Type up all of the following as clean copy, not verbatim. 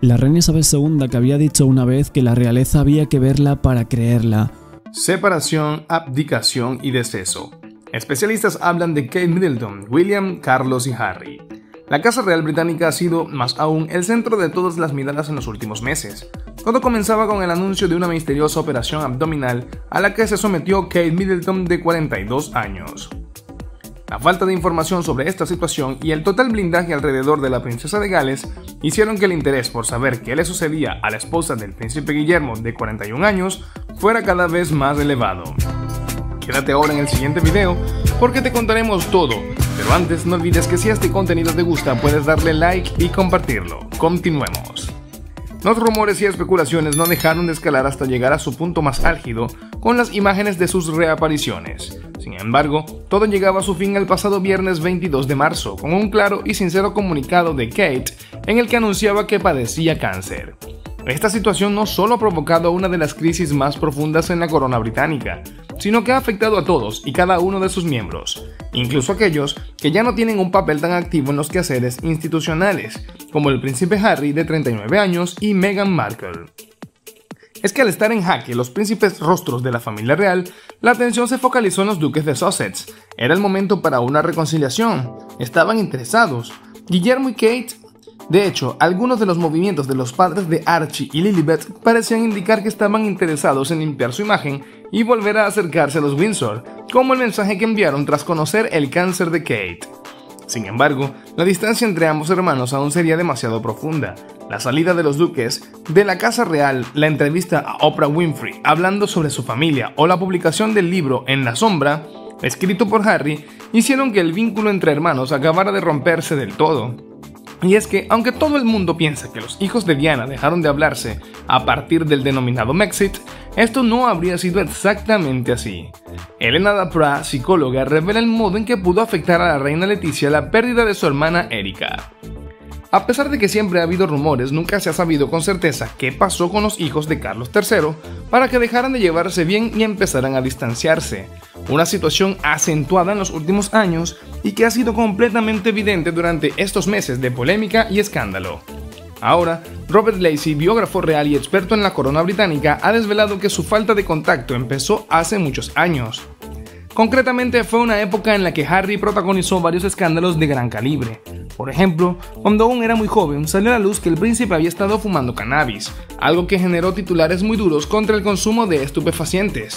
La reina Isabel II, que había dicho una vez que la realeza había que verla para creerla. Separación, abdicación y deceso. Especialistas hablan de Kate Middleton, William, Carlos y Harry. La Casa Real Británica ha sido, más aún, el centro de todas las miradas en los últimos meses. Todo comenzaba con el anuncio de una misteriosa operación abdominal a la que se sometió Kate Middleton, de 42 años. La falta de información sobre esta situación y el total blindaje alrededor de la princesa de Gales hicieron que el interés por saber qué le sucedía a la esposa del príncipe Guillermo, de 41 años, fuera cada vez más elevado. Quédate ahora en el siguiente video porque te contaremos todo, pero antes no olvides que si este contenido te gusta puedes darle like y compartirlo. Continuemos. Los rumores y especulaciones no dejaron de escalar hasta llegar a su punto más álgido con las imágenes de sus reapariciones. Sin embargo, todo llegaba a su fin el pasado viernes 22 de marzo con un claro y sincero comunicado de Kate en el que anunciaba que padecía cáncer. Esta situación no solo ha provocado una de las crisis más profundas en la corona británica, sino que ha afectado a todos y cada uno de sus miembros, incluso aquellos que ya no tienen un papel tan activo en los quehaceres institucionales, como el príncipe Harry, de 39 años, y Meghan Markle. Es que al estar en jaque los príncipes rostros de la familia real, la atención se focalizó en los duques de Sussex. Era el momento para una reconciliación. Estaban interesados. Guillermo y Kate. De hecho, algunos de los movimientos de los padres de Archie y Lilibet parecían indicar que estaban interesados en limpiar su imagen y volver a acercarse a los Windsor, como el mensaje que enviaron tras conocer el cáncer de Kate. Sin embargo, la distancia entre ambos hermanos aún sería demasiado profunda. La salida de los duques de la Casa Real, la entrevista a Oprah Winfrey hablando sobre su familia o la publicación del libro En la Sombra, escrito por Harry, hicieron que el vínculo entre hermanos acabara de romperse del todo. Y es que, aunque todo el mundo piensa que los hijos de Diana dejaron de hablarse a partir del denominado Brexit, esto no habría sido exactamente así. Helena Dapra, psicóloga, revela el modo en que pudo afectar a la reina Leticia la pérdida de su hermana Erika. A pesar de que siempre ha habido rumores, nunca se ha sabido con certeza qué pasó con los hijos de Carlos III para que dejaran de llevarse bien y empezaran a distanciarse. Una situación acentuada en los últimos años y que ha sido completamente evidente durante estos meses de polémica y escándalo. Ahora, Robert Lacey, biógrafo real y experto en la corona británica, ha desvelado que su falta de contacto empezó hace muchos años. Concretamente, fue una época en la que Harry protagonizó varios escándalos de gran calibre. Por ejemplo, cuando aún era muy joven, salió a la luz que el príncipe había estado fumando cannabis, algo que generó titulares muy duros contra el consumo de estupefacientes.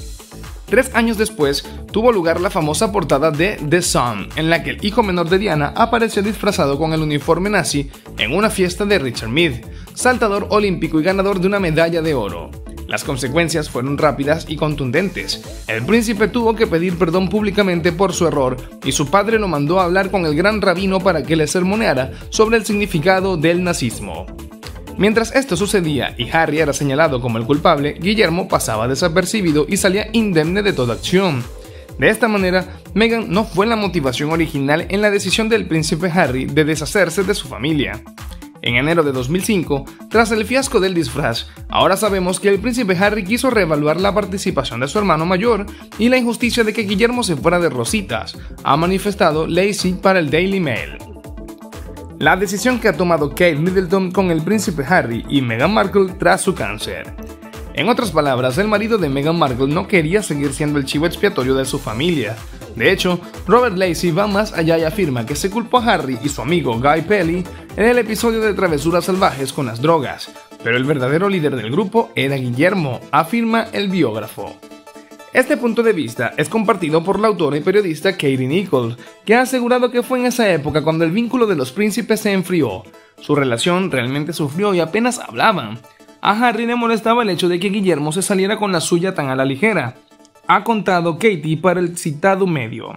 3 años después, tuvo lugar la famosa portada de The Sun, en la que el hijo menor de Diana apareció disfrazado con el uniforme nazi en una fiesta de Richard Meade, saltador olímpico y ganador de una medalla de oro. Las consecuencias fueron rápidas y contundentes. El príncipe tuvo que pedir perdón públicamente por su error y su padre lo mandó a hablar con el gran rabino para que le sermoneara sobre el significado del nazismo. Mientras esto sucedía y Harry era señalado como el culpable, Guillermo pasaba desapercibido y salía indemne de toda acción. De esta manera, Meghan no fue la motivación original en la decisión del príncipe Harry de deshacerse de su familia. En enero de 2005, tras el fiasco del disfraz, ahora sabemos que el príncipe Harry quiso reevaluar la participación de su hermano mayor y la injusticia de que Guillermo se fuera de rositas, ha manifestado Lacey para el Daily Mail. La decisión que ha tomado Kate Middleton con el príncipe Harry y Meghan Markle tras su cáncer. En otras palabras, el marido de Meghan Markle no quería seguir siendo el chivo expiatorio de su familia. De hecho, Robert Lacey va más allá y afirma que se culpó a Harry y su amigo Guy Pelly en el episodio de travesuras salvajes con las drogas, pero el verdadero líder del grupo era Guillermo, afirma el biógrafo. Este punto de vista es compartido por la autora y periodista Katie Nichols, que ha asegurado que fue en esa época cuando el vínculo de los príncipes se enfrió. Su relación realmente sufrió y apenas hablaban. A Harry le molestaba el hecho de que Guillermo se saliera con la suya tan a la ligera, ha contado Katie para el citado medio.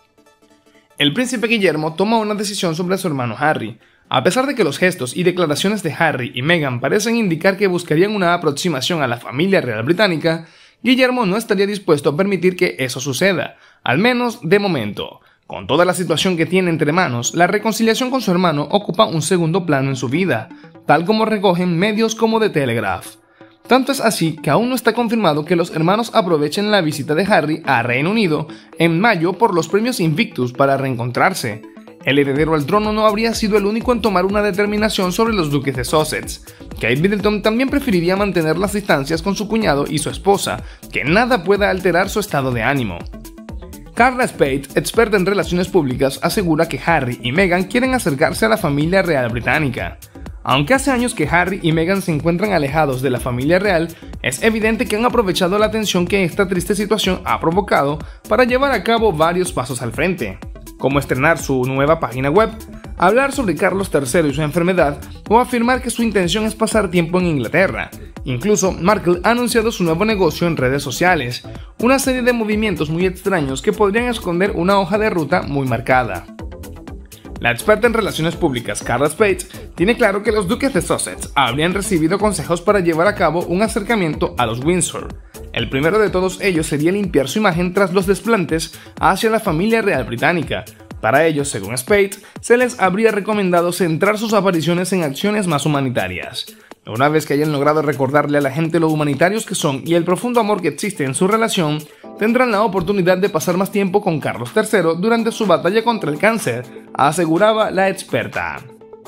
El príncipe Guillermo toma una decisión sobre su hermano Harry. A pesar de que los gestos y declaraciones de Harry y Meghan parecen indicar que buscarían una aproximación a la familia real británica, Guillermo no estaría dispuesto a permitir que eso suceda, al menos de momento. Con toda la situación que tiene entre manos, la reconciliación con su hermano ocupa un segundo plano en su vida, tal como recogen medios como The Telegraph. Tanto es así que aún no está confirmado que los hermanos aprovechen la visita de Harry a Reino Unido en mayo por los premios Invictus para reencontrarse. el heredero al trono no habría sido el único en tomar una determinación sobre los duques de Sussex. Kate Middleton también preferiría mantener las distancias con su cuñado y su esposa, que nada pueda alterar su estado de ánimo. Carla Spade, experta en relaciones públicas, asegura que Harry y Meghan quieren acercarse a la familia real británica. Aunque hace años que Harry y Meghan se encuentran alejados de la familia real, es evidente que han aprovechado la tensión que esta triste situación ha provocado para llevar a cabo varios pasos al frente, como estrenar su nueva página web, hablar sobre Carlos III y su enfermedad, o afirmar que su intención es pasar tiempo en Inglaterra. Incluso, Markle ha anunciado su nuevo negocio en redes sociales, una serie de movimientos muy extraños que podrían esconder una hoja de ruta muy marcada. La experta en relaciones públicas Carla Spade tiene claro que los duques de Sussex habrían recibido consejos para llevar a cabo un acercamiento a los Windsor. El primero de todos ellos sería limpiar su imagen tras los desplantes hacia la familia real británica. Para ello, según Spade, se les habría recomendado centrar sus apariciones en acciones más humanitarias. Una vez que hayan logrado recordarle a la gente lo humanitarios que son y el profundo amor que existe en su relación, tendrán la oportunidad de pasar más tiempo con Carlos III durante su batalla contra el cáncer, aseguraba la experta.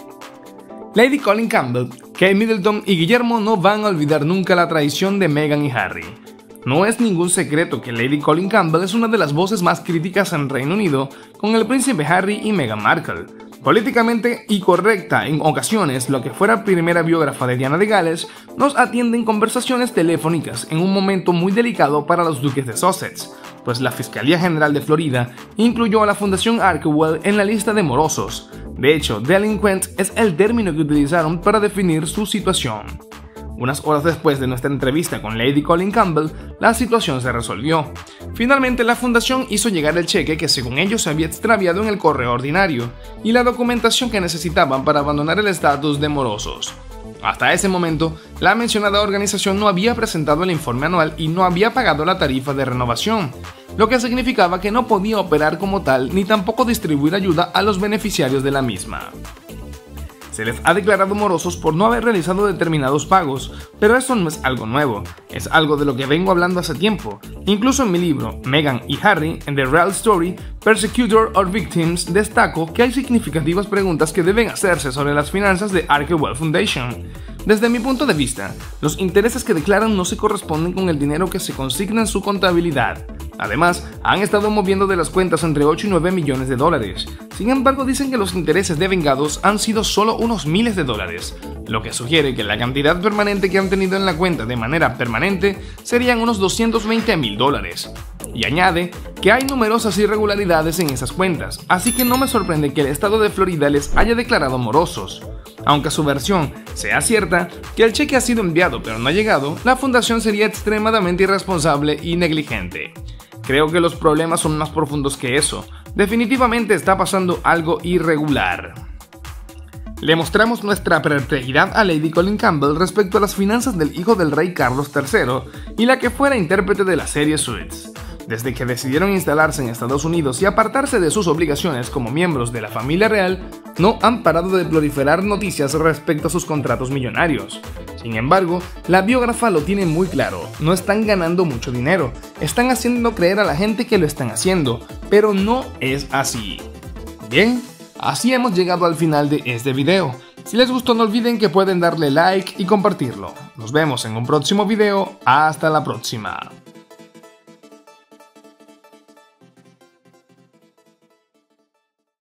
Lady Colin Campbell, Kate Middleton y Guillermo no van a olvidar nunca la traición de Meghan y Harry. No es ningún secreto que Lady Colin Campbell es una de las voces más críticas en Reino Unido con el príncipe Harry y Meghan Markle. Políticamente incorrecta en ocasiones, lo que fuera primera biógrafa de Diana de Gales, nos atiende en conversaciones telefónicas en un momento muy delicado para los duques de Sussex, pues la Fiscalía General de Florida incluyó a la Fundación Arkewell en la lista de morosos. De hecho, delinquent es el término que utilizaron para definir su situación. Unas horas después de nuestra entrevista con Lady Colin Campbell, la situación se resolvió. Finalmente, la fundación hizo llegar el cheque que según ellos se había extraviado en el correo ordinario y la documentación que necesitaban para abandonar el estatus de morosos. Hasta ese momento, la mencionada organización no había presentado el informe anual y no había pagado la tarifa de renovación, lo que significaba que no podía operar como tal ni tampoco distribuir ayuda a los beneficiarios de la misma. Se les ha declarado morosos por no haber realizado determinados pagos, pero eso no es algo nuevo, es algo de lo que vengo hablando hace tiempo. Incluso en mi libro, Meghan y Harry, en The Real Story, Persecutor or Victims, destaco que hay significativas preguntas que deben hacerse sobre las finanzas de Arkewell Foundation. Desde mi punto de vista, los intereses que declaran no se corresponden con el dinero que se consigna en su contabilidad. Además, han estado moviendo de las cuentas entre 8 y 9 millones de dólares. Sin embargo, dicen que los intereses devengados han sido solo unos miles de dólares, lo que sugiere que la cantidad permanente que han tenido en la cuenta de manera permanente serían unos 220.000 dólares. Y añade que hay numerosas irregularidades en esas cuentas, así que no me sorprende que el estado de Florida les haya declarado morosos. Aunque su versión sea cierta, que el cheque ha sido enviado pero no ha llegado, la fundación sería extremadamente irresponsable y negligente. Creo que los problemas son más profundos que eso. Definitivamente está pasando algo irregular. Le mostramos nuestra perplejidad a Lady Colin Campbell respecto a las finanzas del hijo del rey Carlos III y la que fuera intérprete de la serie Suits. Desde que decidieron instalarse en Estados Unidos y apartarse de sus obligaciones como miembros de la familia real, no han parado de proliferar noticias respecto a sus contratos millonarios. Sin embargo, la biógrafa lo tiene muy claro, no están ganando mucho dinero, están haciendo creer a la gente que lo están haciendo, pero no es así. Bien, así hemos llegado al final de este video. Si les gustó no olviden que pueden darle like y compartirlo. Nos vemos en un próximo video, hasta la próxima.